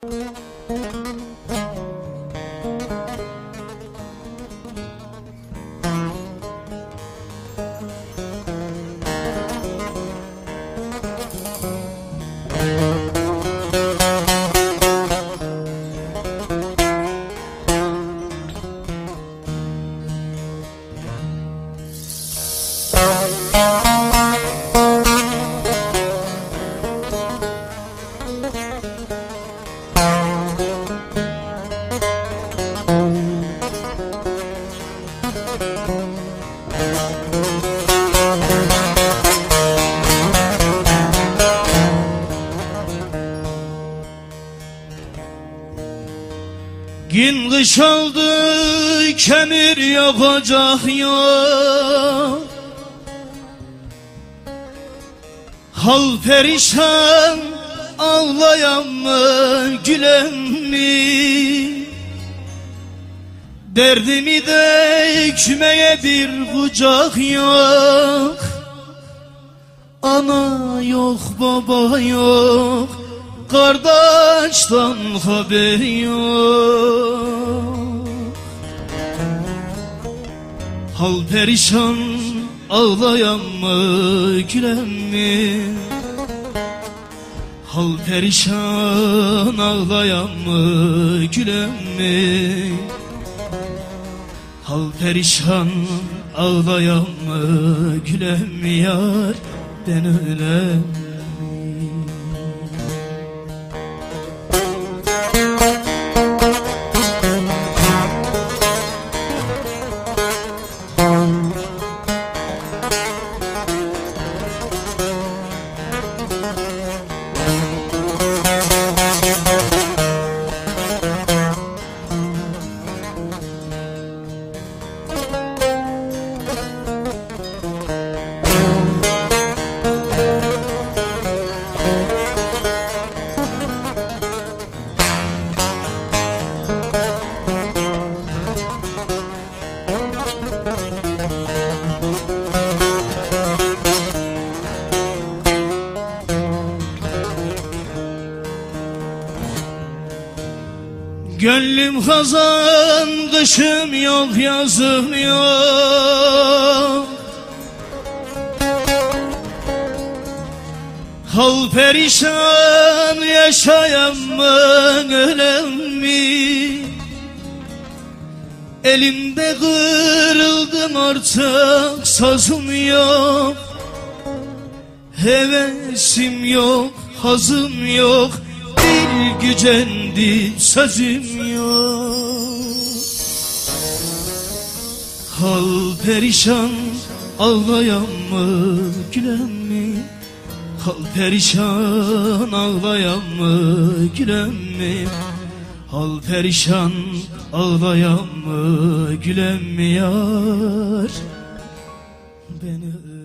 Gün kış oldu, kemir yapacak yok. Hal perişan, ağlayan mı, gülen mi? Derdimi dökmeye bir kucak yok. Ana yok, baba yok, kardeşten haber yok. Hal perişan, ağlayan mı, gülen mi? Hal perişan, ağlayan mı, gülen mi? Hal perişan, ağlayan mı, gülen mi yar? Ben ölem. Gönlüm hazan, kışım yok, yazım yok. Hal perişan, yaşayan mı, ölen mi? Elimde kırıldım artık, sazım yok. Hevesim yok, hazım yok, dil gücendi, sözüm yok. Hal perişan, ağlayan mı, gülen mi? Hal perişan, ağlayan mı, gülen mi? Hal perişan, ağlayan mı, gülen mi yar? Beni